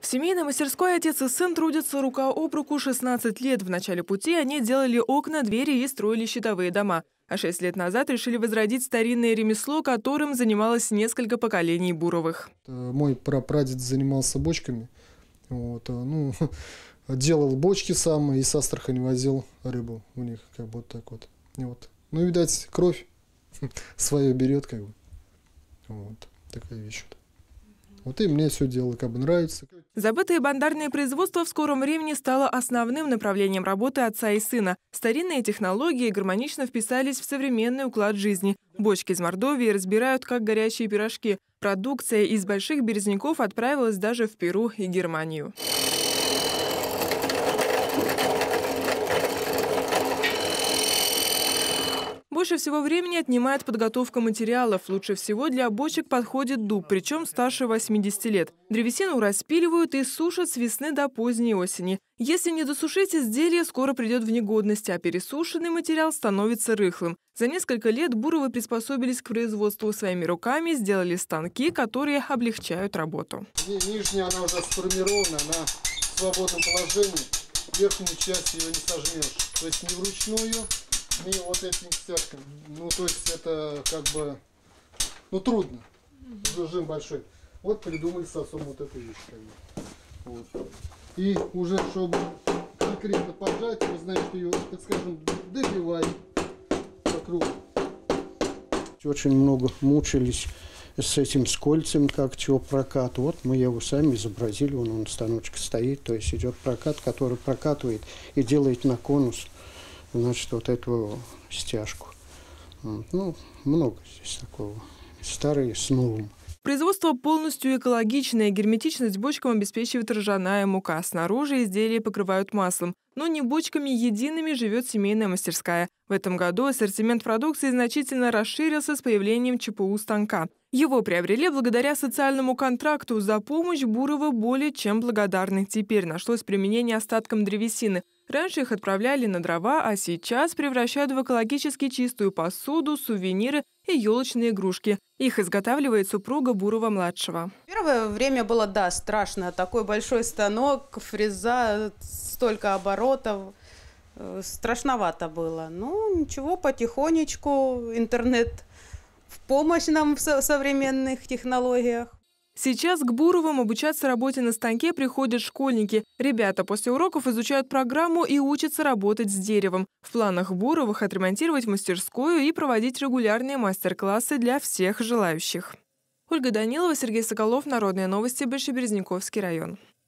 семейной мастерской отец и сын трудятся рука об руку 16 лет. В начале пути они делали окна, двери и строили щитовые дома. А 6 лет назад решили возродить старинное ремесло, которым занималось несколько поколений Буровых. Мой прапрадед занимался бочками. Делал бочки сам и с Астрахани возил рыбу у них, как бы вот так вот. Ну, видать, кровь свое берет, как бы. Вот такая вещь. Вот и мне все дело как бы нравится. Забытое бандарное производство в скором времени стало основным направлением работы отца и сына. Старинные технологии гармонично вписались в современный уклад жизни. Бочки из Мордовии разбирают как горячие пирожки. Продукция из больших березняков отправилась даже в Перу и Германию. Больше всего времени отнимает подготовка материалов. Лучше всего для бочек подходит дуб, причем старше 80 лет. Древесину распиливают и сушат с весны до поздней осени. Если не досушить изделие, скоро придет в негодность, а пересушенный материал становится рыхлым. За несколько лет Буровы приспособились к производству своими руками, сделали станки, которые облегчают работу. Нижняя она уже сформирована, она в свободном положении. Верхнюю часть ее не сожмешь. То есть не вручную. И вот этим стяжками. То есть это как бы, трудно. Зажим большой. Вот придумали с отцом вот эту вещь. Как бы. Вот. И уже, чтобы конкретно поджать, вы знаете, что ее, так скажем, добивать по кругу. Очень много мучились с этим скольцем, как чего прокат. Вот мы его сами изобразили, он станочек стоит. То есть идет прокат, который прокатывает и делает на конус. Значит, вот эту стяжку. Много здесь такого. Старые с новым. Производство полностью экологичное. Герметичность бочкам обеспечивает ржаная мука. Снаружи изделия покрывают маслом. Но не бочками едиными живет семейная мастерская. В этом году ассортимент продукции значительно расширился с появлением ЧПУ станка. Его приобрели благодаря социальному контракту. За помощь Буровы более чем благодарны. Теперь нашлось применение остаткам древесины. Раньше их отправляли на дрова, а сейчас превращают в экологически чистую посуду, сувениры и елочные игрушки. Их изготавливает супруга Бурова-младшего. Первое время было, страшно. Такой большой станок, фреза, столько оборотов. Страшновато было. Ничего, потихонечку. Интернет в помощь нам в современных технологиях. Сейчас к Буровым обучаться работе на станке приходят школьники. Ребята после уроков изучают программу и учатся работать с деревом. В планах Буровых отремонтировать мастерскую и проводить регулярные мастер-классы для всех желающих. Ольга Данилова, Сергей Соколов, Народные новости, Большеберезняковский район.